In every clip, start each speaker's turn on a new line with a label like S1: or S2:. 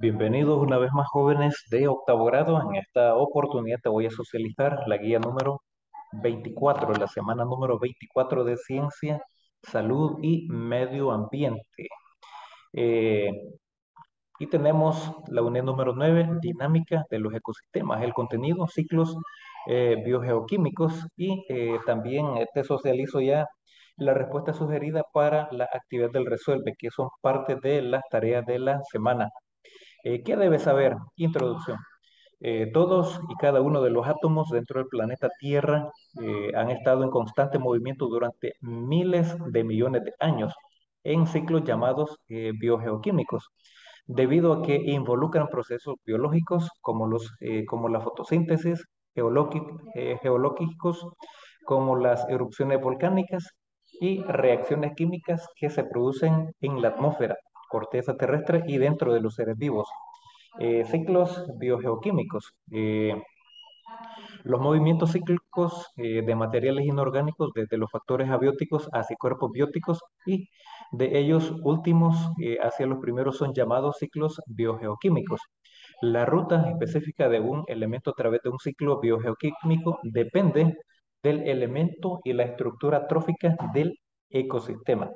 S1: Bienvenidos una vez más jóvenes de octavo grado. En esta oportunidad te voy a socializar la guía número 24, la semana número 24 de Ciencia, Salud y Medio Ambiente. Eh, y tenemos la unidad número 9, Dinámica de los ecosistemas, el contenido, ciclos biogeoquímicos y también te socializo ya la respuesta sugerida para la actividad del resuelve, que son parte de las tareas de la semana. ¿Qué debes saber? Introducción. Todos y cada uno de los átomos dentro del planeta Tierra han estado en constante movimiento durante miles de millones de años en ciclos llamados biogeoquímicos, debido a que involucran procesos biológicos como la fotosíntesis, geológicos como las erupciones volcánicas y reacciones químicas que se producen en la atmósfera, corteza terrestre y dentro de los seres vivos. Ciclos biogeoquímicos. Los movimientos cíclicos de materiales inorgánicos, desde los factores abióticos hacia cuerpos bióticos y de ellos últimos hacia los primeros, son llamados ciclos biogeoquímicos. La ruta específica de un elemento a través de un ciclo biogeoquímico depende del elemento y la estructura trófica del ecosistema.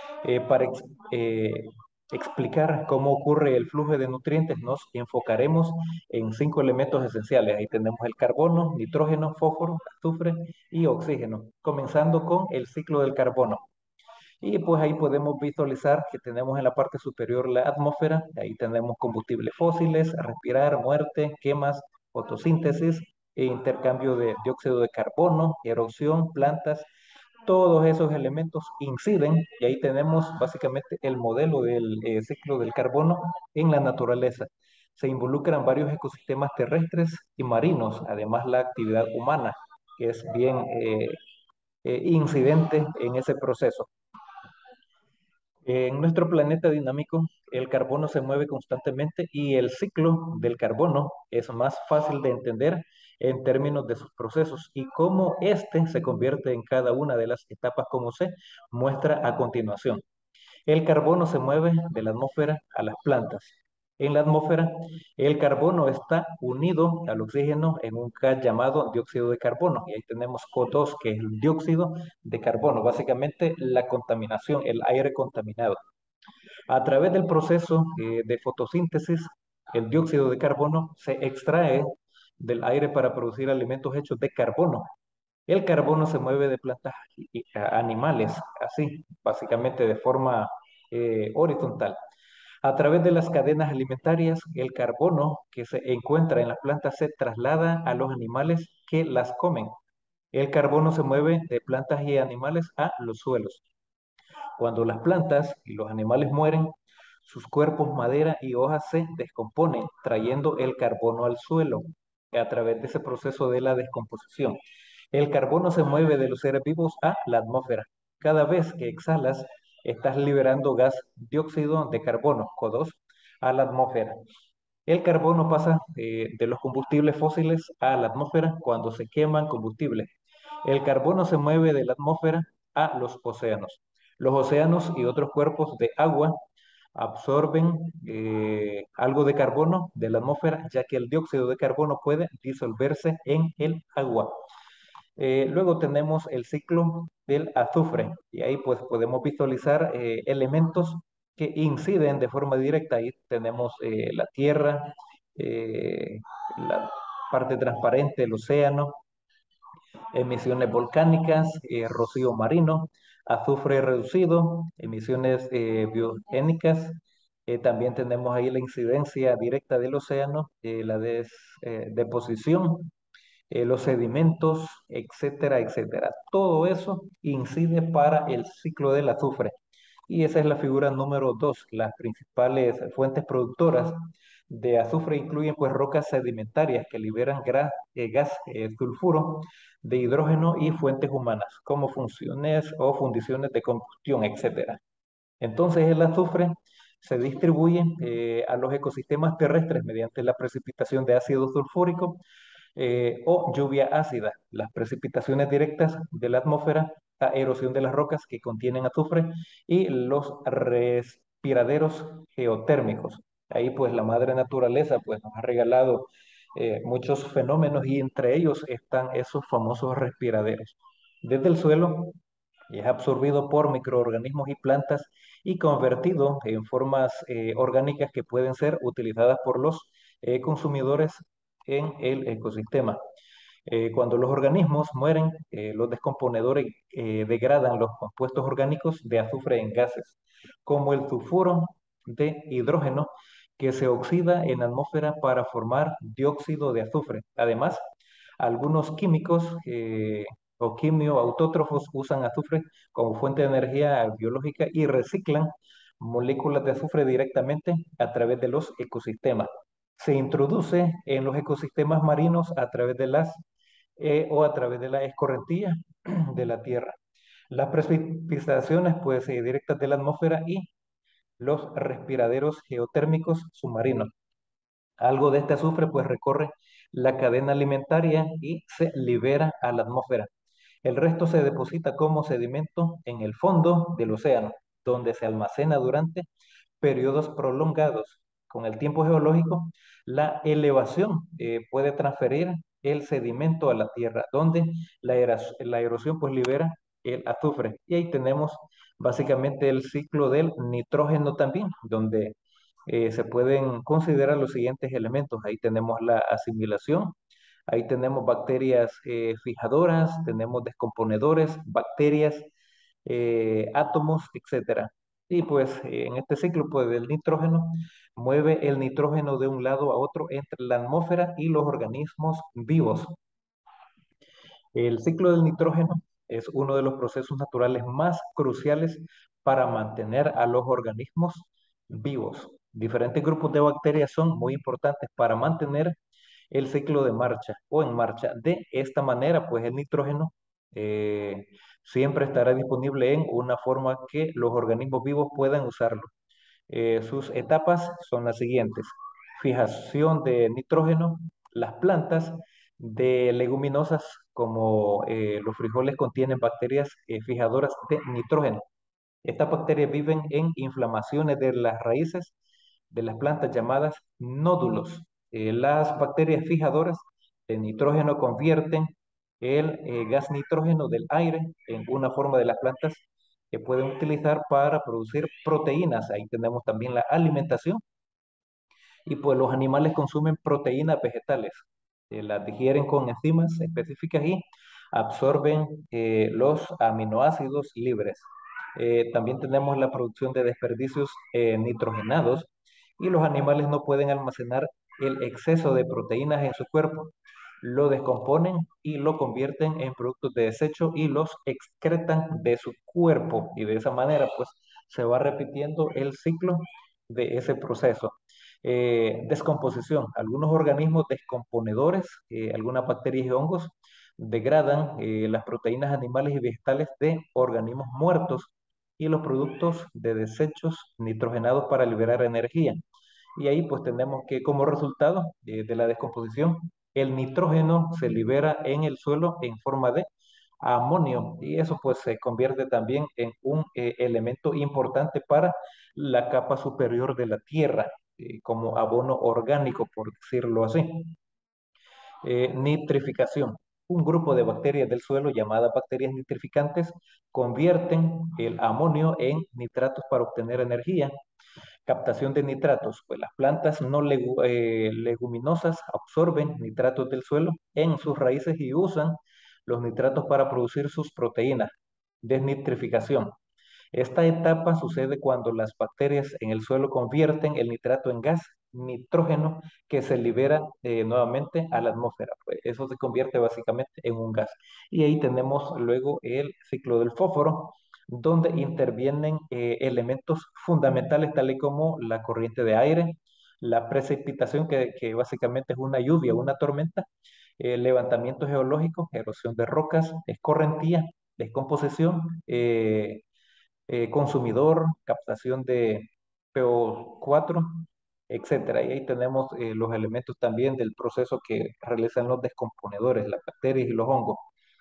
S1: Para explicar cómo ocurre el flujo de nutrientes, nos enfocaremos en cinco elementos esenciales. Ahí tenemos el carbono, nitrógeno, fósforo, azufre y oxígeno, comenzando con el ciclo del carbono. Y pues ahí podemos visualizar que tenemos en la parte superior la atmósfera, ahí tenemos combustibles fósiles, respirar, muerte, quemas, fotosíntesis, e intercambio de dióxido de carbono, erosión, plantas. Todos esos elementos inciden y ahí tenemos básicamente el modelo del ciclo del carbono en la naturaleza. Se involucran varios ecosistemas terrestres y marinos, además la actividad humana, que es bien incidente en ese proceso. En nuestro planeta dinámico, el carbono se mueve constantemente y el ciclo del carbono es más fácil de entender en términos de sus procesos y cómo éste se convierte en cada una de las etapas, como se muestra a continuación. El carbono se mueve de la atmósfera a las plantas. En la atmósfera, el carbono está unido al oxígeno en un gas llamado dióxido de carbono. Y ahí tenemos CO2, que es el dióxido de carbono, básicamente la contaminación, el aire contaminado. A través del proceso de fotosíntesis, el dióxido de carbono se extrae del aire para producir alimentos hechos de carbono. El carbono se mueve de plantas y animales, así, básicamente de forma horizontal. A través de las cadenas alimentarias, el carbono que se encuentra en las plantas se traslada a los animales que las comen. El carbono se mueve de plantas y animales a los suelos. Cuando las plantas y los animales mueren, sus cuerpos, madera y hojas se descomponen, trayendo el carbono al suelo a través de ese proceso de la descomposición. El carbono se mueve de los seres vivos a la atmósfera. Cada vez que exhalas, estás liberando gas dióxido de carbono, CO2, a la atmósfera. El carbono pasa de los combustibles fósiles a la atmósfera cuando se queman combustibles. El carbono se mueve de la atmósfera a los océanos. Los océanos y otros cuerpos de agua absorben algo de carbono de la atmósfera, ya que el dióxido de carbono puede disolverse en el agua. Luego tenemos el ciclo del azufre y ahí pues podemos visualizar elementos que inciden de forma directa. Ahí tenemos la tierra, eh, la parte transparente, el océano, emisiones volcánicas, rocío marino, azufre reducido, emisiones biogénicas. También tenemos ahí la incidencia directa del océano, deposición, los sedimentos, etcétera, etcétera. Todo eso incide para el ciclo del azufre. Y esa es la figura número 2. Las principales fuentes productoras de azufre incluyen pues rocas sedimentarias que liberan gas sulfuro de hidrógeno y fuentes humanas, como funciones o fundiciones de combustión, etcétera. Entonces el azufre se distribuye a los ecosistemas terrestres mediante la precipitación de ácido sulfúrico o lluvia ácida, las precipitaciones directas de la atmósfera, la erosión de las rocas que contienen azufre y los respiraderos geotérmicos. Ahí pues la madre naturaleza pues nos ha regalado muchos fenómenos y entre ellos están esos famosos respiraderos. Desde el suelo y es absorbido por microorganismos y plantas y convertido en formas orgánicas que pueden ser utilizadas por los consumidores en el ecosistema. Cuando los organismos mueren, los descomponedores degradan los compuestos orgánicos de azufre en gases, como el sulfuro de hidrógeno, que se oxida en la atmósfera para formar dióxido de azufre. Además, algunos químicos o quimioautótrofos usan azufre como fuente de energía biológica y reciclan moléculas de azufre directamente a través de los ecosistemas. Se introduce en los ecosistemas marinos a través de las o a través de la escorrentía de la Tierra. Las precipitaciones pues, directas de la atmósfera y los respiraderos geotérmicos submarinos. Algo de este azufre pues recorre la cadena alimentaria y se libera a la atmósfera. El resto se deposita como sedimento en el fondo del océano, donde se almacena durante periodos prolongados. Con el tiempo geológico, la elevación puede transferir el sedimento a la tierra, donde la erosión pues libera el azufre. Y ahí tenemos básicamente el ciclo del nitrógeno también, donde se pueden considerar los siguientes elementos. Ahí tenemos la asimilación, ahí tenemos bacterias fijadoras, tenemos descomponedores, bacterias, átomos, etcétera. Y pues en este ciclo pues, del nitrógeno, mueve el nitrógeno de un lado a otro entre la atmósfera y los organismos vivos. El ciclo del nitrógeno es uno de los procesos naturales más cruciales para mantener a los organismos vivos. Diferentes grupos de bacterias son muy importantes para mantener el ciclo de marcha o en marcha. De esta manera, pues el nitrógeno eh, siempre estará disponible en una forma que los organismos vivos puedan usarlo. Sus etapas son las siguientes: fijación de nitrógeno, las plantas de leguminosas como los frijoles contienen bacterias fijadoras de nitrógeno. Estas bacterias viven en inflamaciones de las raíces de las plantas llamadas nódulos. Las bacterias fijadoras de nitrógeno convierten el gas nitrógeno del aire en una forma de las plantas que pueden utilizar para producir proteínas. Ahí tenemos también la alimentación y pues los animales consumen proteínas vegetales, las digieren con enzimas específicas y absorben los aminoácidos libres. También tenemos la producción de desperdicios nitrogenados y los animales no pueden almacenar el exceso de proteínas en su cuerpo. Lo descomponen y lo convierten en productos de desecho y los excretan de su cuerpo. Y de esa manera, pues, se va repitiendo el ciclo de ese proceso. Descomposición. Algunos organismos descomponedores, algunas bacterias y hongos, degradan las proteínas animales y vegetales de organismos muertos y los productos de desechos nitrogenados para liberar energía. Y ahí pues tenemos que como resultado de la descomposición, el nitrógeno se libera en el suelo en forma de amonio y eso pues se convierte también en un elemento importante para la capa superior de la tierra, como abono orgánico, por decirlo así. Nitrificación. Un grupo de bacterias del suelo llamadas bacterias nitrificantes convierten el amonio en nitratos para obtener energía. Captación de nitratos, pues las plantas no leguminosas absorben nitratos del suelo en sus raíces y usan los nitratos para producir sus proteínas. Desnitrificación. Esta etapa sucede cuando las bacterias en el suelo convierten el nitrato en gas nitrógeno que se libera nuevamente a la atmósfera. Pues eso se convierte básicamente en un gas. Y ahí tenemos luego el ciclo del fósforo, donde intervienen elementos fundamentales tales como la corriente de aire, la precipitación que básicamente es una lluvia, una tormenta, levantamiento geológico, erosión de rocas, escorrentía, descomposición, consumidor, captación de PO4, etcétera. Y ahí tenemos los elementos también del proceso que realizan los descomponedores, las bacterias y los hongos.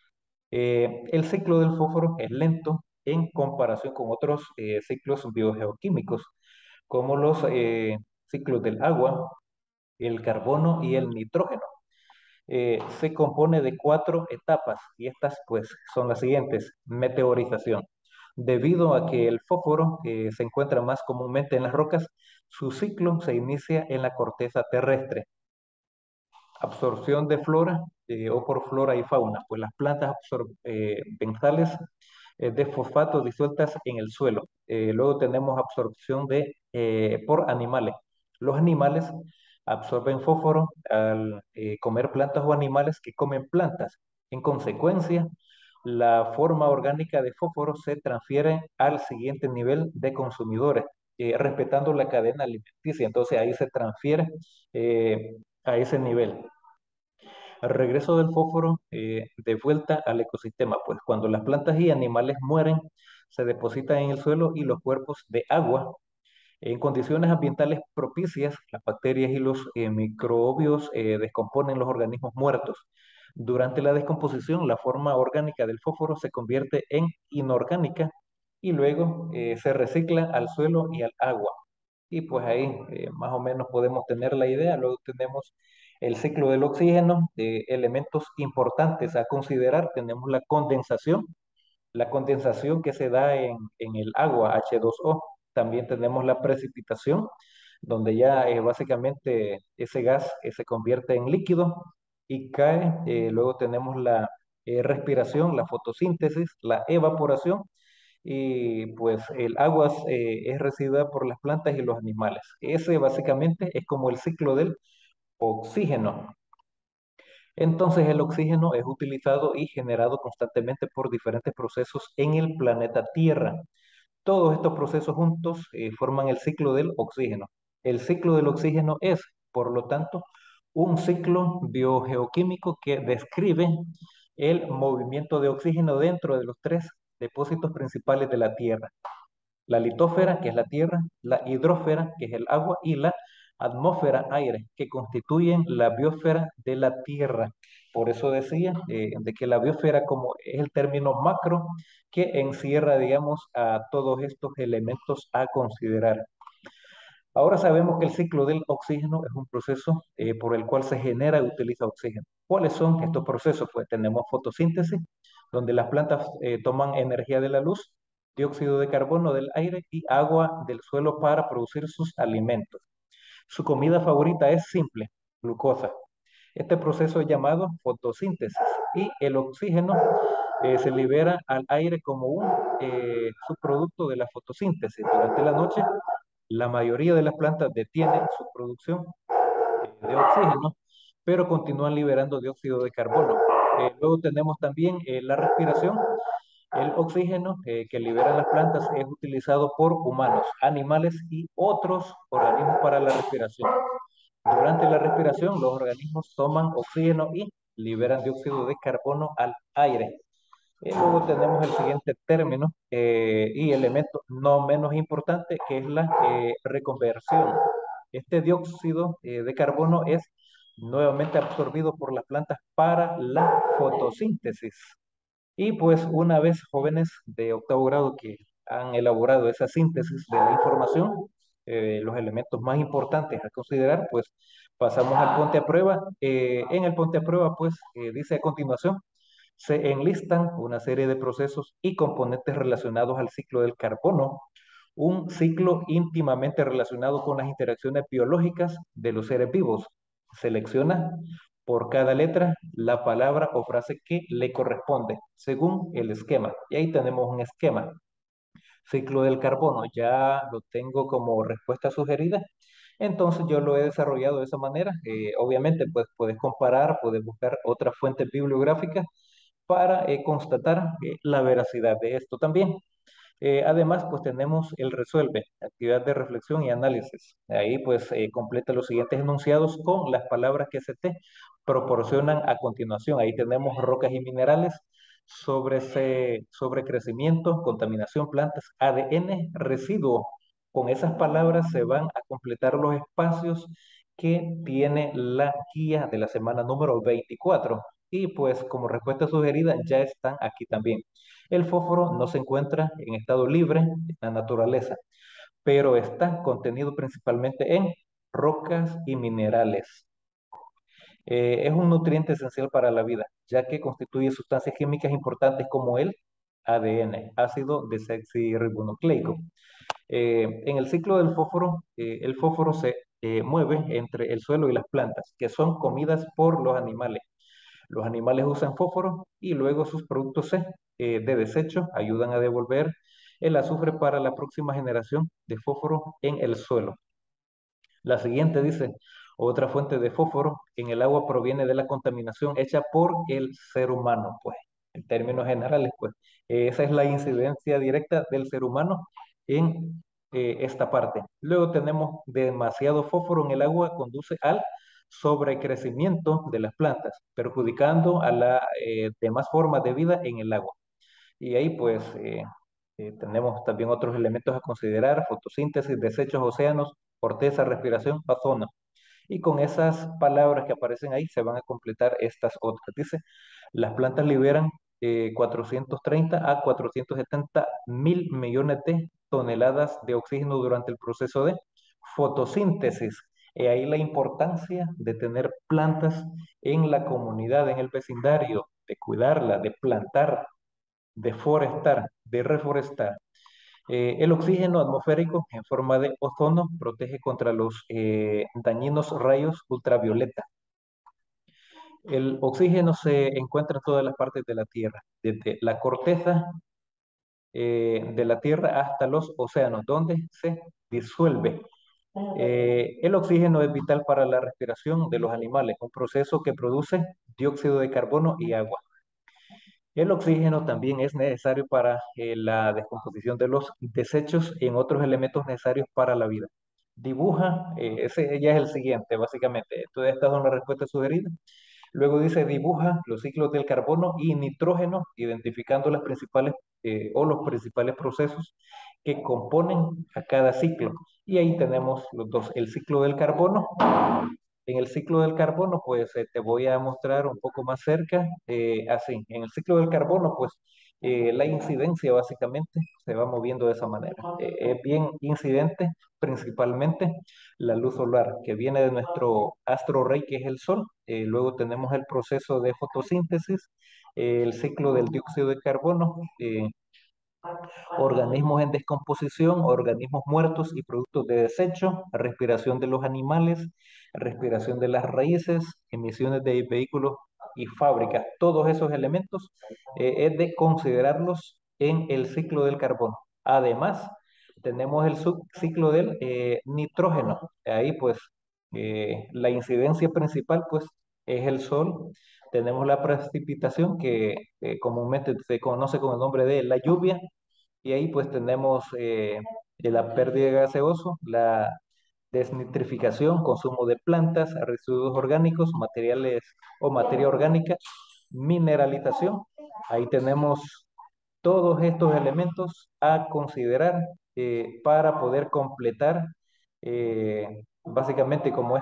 S1: El ciclo del fósforo es lento en comparación con otros ciclos biogeoquímicos, como los ciclo del agua, el carbono y el nitrógeno. Se compone de cuatro etapas y estas pues son las siguientes. Meteorización. Debido a que el fósforo se encuentra más comúnmente en las rocas, su ciclo se inicia en la corteza terrestre. Absorción de flora o por flora y fauna, pues las plantas absorben sales de fosfato disueltas en el suelo. Luego tenemos absorción por animales. Los animales absorben fósforo al comer plantas o animales que comen plantas. En consecuencia, la forma orgánica de fósforo se transfiere al siguiente nivel de consumidores, respetando la cadena alimenticia. Entonces ahí se transfiere a ese nivel. Al regreso del fósforo de vuelta al ecosistema, pues cuando las plantas y animales mueren, se depositan en el suelo y los cuerpos de agua en condiciones ambientales propicias, las bacterias y los microbios descomponen los organismos muertos. Durante la descomposición, la forma orgánica del fósforo se convierte en inorgánica y luego se recicla al suelo y al agua. Y pues ahí más o menos podemos tener la idea. Luego tenemos el ciclo del oxígeno, de elementos importantes a considerar. Tenemos la condensación que se da en el agua H2O. También tenemos la precipitación, donde ya básicamente ese gas se convierte en líquido y cae. Luego tenemos la respiración, la fotosíntesis, la evaporación y pues el agua es recibida por las plantas y los animales. Ese básicamente es como el ciclo del oxígeno. Entonces el oxígeno es utilizado y generado constantemente por diferentes procesos en el planeta Tierra. Todos estos procesos juntos forman el ciclo del oxígeno. El ciclo del oxígeno es, por lo tanto, un ciclo biogeoquímico que describe el movimiento de oxígeno dentro de los tres depósitos principales de la Tierra: la litósfera, que es la tierra, la hidrósfera, que es el agua, y la atmósfera, aire, que constituyen la biosfera de la tierra. Por eso decía de que la biosfera como es el término macro que encierra, digamos, a todos estos elementos a considerar. Ahora sabemos que el ciclo del oxígeno es un proceso por el cual se genera y utiliza oxígeno. ¿Cuáles son estos procesos? Pues tenemos fotosíntesis, donde las plantas toman energía de la luz, dióxido de carbono del aire y agua del suelo para producir sus alimentos. Su comida favorita es simple, glucosa. Este proceso es llamado fotosíntesis y el oxígeno se libera al aire como un subproducto de la fotosíntesis. Durante la noche, la mayoría de las plantas detienen su producción de oxígeno, pero continúan liberando dióxido de carbono. Luego tenemos también la respiración. El oxígeno que liberan las plantas es utilizado por humanos, animales y otros organismos para la respiración. Durante la respiración, los organismos toman oxígeno y liberan dióxido de carbono al aire. Luego tenemos el siguiente término y elemento no menos importante, que es la reconversión. Este dióxido de carbono es nuevamente absorbido por las plantas para la fotosíntesis. Y pues una vez jóvenes de octavo grado que han elaborado esa síntesis de la información, los elementos más importantes a considerar, pues pasamos al ponte a prueba. En el ponte a prueba, pues dice a continuación, se enlistan una serie de procesos y componentes relacionados al ciclo del carbono, un ciclo íntimamente relacionado con las interacciones biológicas de los seres vivos. Selecciona por cada letra la palabra o frase que le corresponde, según el esquema. Y ahí tenemos un esquema. Ciclo del carbono, ya lo tengo como respuesta sugerida. Entonces yo lo he desarrollado de esa manera. Obviamente, pues puedes comparar, puedes buscar otras fuentes bibliográficas para constatar la veracidad de esto también. Además, pues tenemos el resuelve, actividad de reflexión y análisis. Ahí pues completa los siguientes enunciados con las palabras que se te proporcionan a continuación. Ahí tenemos rocas y minerales, sobre crecimiento, contaminación, plantas, ADN, residuo. Con esas palabras se van a completar los espacios que tiene la guía de la semana número 24. Y pues como respuesta sugerida ya están aquí también. El fósforo no se encuentra en estado libre en la naturaleza, pero está contenido principalmente en rocas y minerales. Es un nutriente esencial para la vida, ya que constituye sustancias químicas importantes como el ADN, ácido desoxirribonucleico. En el ciclo del fósforo, el fósforo se mueve entre el suelo y las plantas, que son comidas por los animales. Los animales usan fósforo y luego sus productos de desecho ayudan a devolver el azufre para la próxima generación de fósforo en el suelo. La siguiente dice, otra fuente de fósforo en el agua proviene de la contaminación hecha por el ser humano, pues, en términos generales, pues, esa es la incidencia directa del ser humano en esta parte. Luego tenemos demasiado fósforo en el agua, conduce al sobrecrecimiento de las plantas, perjudicando a las demás formas de vida en el agua. Y ahí, pues, tenemos también otros elementos a considerar: fotosíntesis, desechos, océanos, corteza, respiración, ozono. Y con esas palabras que aparecen ahí se van a completar estas otras. Dice, las plantas liberan 430 a 470 mil millones de toneladas de oxígeno durante el proceso de fotosíntesis. Y ahí la importancia de tener plantas en la comunidad, en el vecindario, de cuidarla, de plantar, de forestar, de reforestar. El oxígeno atmosférico en forma de ozono protege contra los dañinos rayos ultravioleta. El oxígeno se encuentra en todas las partes de la Tierra, desde la corteza de la Tierra hasta los océanos, donde se disuelve. El oxígeno es vital para la respiración de los animales, un proceso que produce dióxido de carbono y agua. El oxígeno también es necesario para la descomposición de los desechos en otros elementos necesarios para la vida. Dibuja, ese ya es el siguiente, básicamente. Toda esta es una respuesta sugerida. Luego dice, dibuja los ciclos del carbono y nitrógeno, identificando las principales o los principales procesos que componen a cada ciclo. Y ahí tenemos los dos, el ciclo del carbono. En el ciclo del carbono, pues te voy a mostrar un poco más cerca, así. En el ciclo del carbono, pues la incidencia básicamente se va moviendo de esa manera. Es bien incidente, principalmente la luz solar que viene de nuestro astro rey, que es el Sol. Luego tenemos el proceso de fotosíntesis, el ciclo del dióxido de carbono, organismos en descomposición, organismos muertos y productos de desecho, respiración de los animales, respiración de las raíces, emisiones de vehículos y fábricas. Todos esos elementos es de considerarlos en el ciclo del carbono. Además, tenemos el ciclo del nitrógeno. Ahí pues la incidencia principal pues es el sol. Tenemos la precipitación que comúnmente se conoce con el nombre de la lluvia, y ahí pues tenemos la pérdida de gaseoso, la desnitrificación, consumo de plantas, residuos orgánicos, materiales o materia orgánica, mineralización. Ahí tenemos todos estos elementos a considerar para poder completar básicamente como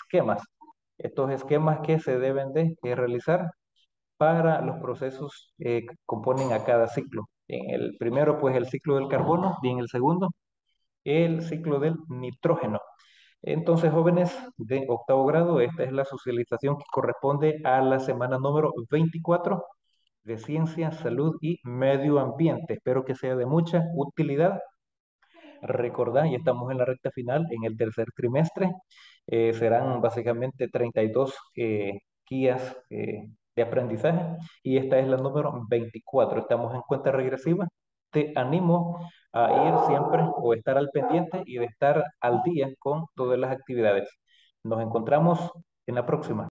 S1: estos esquemas que se deben de realizar para los procesos que componen a cada ciclo. En el primero, pues el ciclo del carbono, y en el segundo, el ciclo del nitrógeno. Entonces, jóvenes de octavo grado, esta es la socialización que corresponde a la semana número 24 de Ciencia, Salud y Medio Ambiente. Espero que sea de mucha utilidad. Recordad, ya estamos en la recta final, en el tercer trimestre. Serán básicamente 32 guías de aprendizaje, y esta es la número 24. Estamos en cuenta regresiva. Te animo a ir siempre o estar al pendiente y de estar al día con todas las actividades. Nos encontramos en la próxima.